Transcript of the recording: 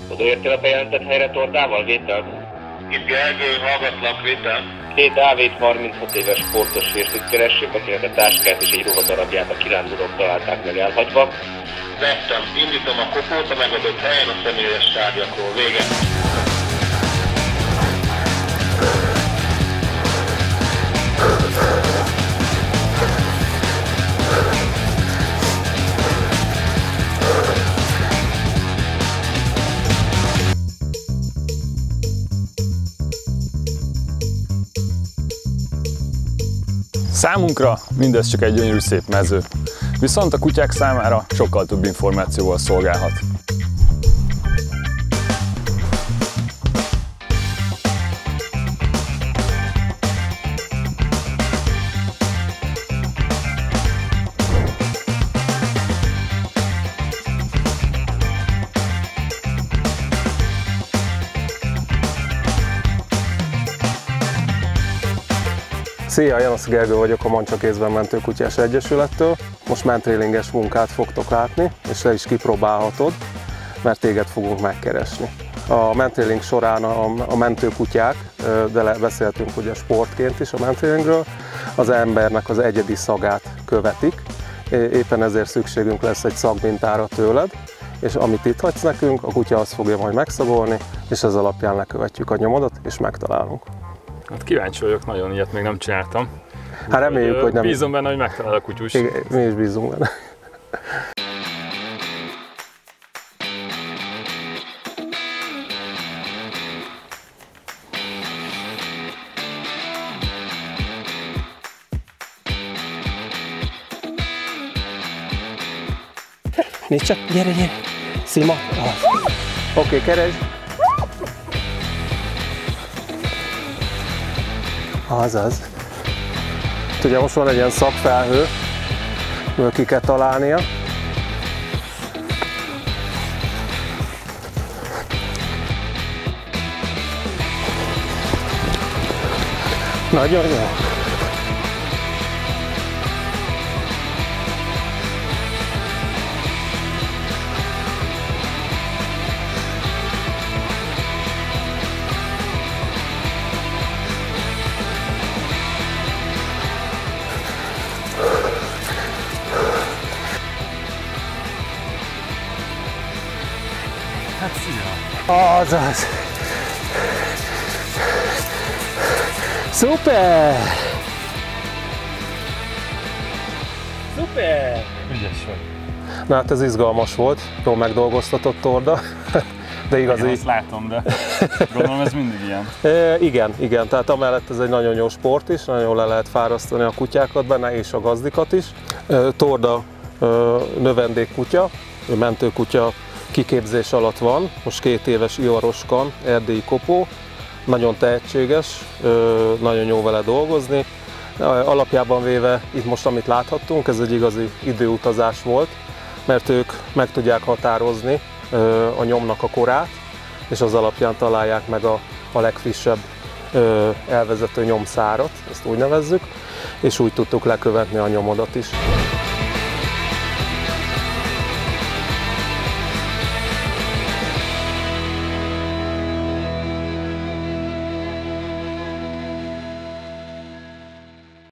Odaértél a bejelentett helyre Tordával, Vétel? Itt Gergő, hallgatlak, Vétel. Két AV-t 36 éves sportos férfit keressék, akinek a táskát és egy ruhadarabját a kirándulók találták meg elhagyva. Vettem, indítom a kopót a megadott helyen a személyes tárgyakról. Vége. Számunkra mindez csak egy gyönyörű szép mező, viszont a kutyák számára sokkal több információval szolgálhat. Szia, Janosz Gergő vagyok a Mancsa Kézben Mentőkutyás Egyesülettől. Most mentrélinges munkát fogtok látni, és le is kipróbálhatod, mert téged fogunk megkeresni. A mentréling során a mentőkutyák, de beszéltünk ugye sportként is a mentrélingről, az embernek az egyedi szagát követik. Éppen ezért szükségünk lesz egy szagmintára tőled, és amit itt hagysz nekünk, a kutya azt fogja majd megszagolni, és ez alapján lekövetjük a nyomodat, és megtalálunk. Hát kíváncsi vagyok, nagyon ilyet még nem csináltam. Hát reméljük, hogy nem. Bízom benne, hogy megtalál a kutyus. Igen, mi is bízunk benne. Nézd csak, gyere, gyere! Szima! Oké, keresd! Azaz. Ugye most van egy ilyen szakfelhő, amiből ki kell találnia. Nagyon jó. Hát szia! Azaz! Szuper! Szuper! Ügyes vagy. Na hát ez izgalmas volt, jól megdolgoztatott torda, de igazi... Igen, azt látom, de gondolom ez mindig ilyen. Igen, tehát amellett ez egy nagyon jó sport is, nagyon jól le lehet fárasztani a kutyákat benne és a gazdikat is. Torda növendékkutya, mentőkutya, kiképzés alatt van, most 2 éves ivaroskan, erdélyi kopó, nagyon tehetséges, nagyon jó vele dolgozni. Alapjában véve itt most amit láthattunk, ez egy igazi időutazás volt, mert ők meg tudják határozni a nyomnak a korát, és az alapján találják meg a legfrissebb elvezető nyomszárat, ezt úgy nevezzük, és úgy tudtuk lekövetni a nyomodat is.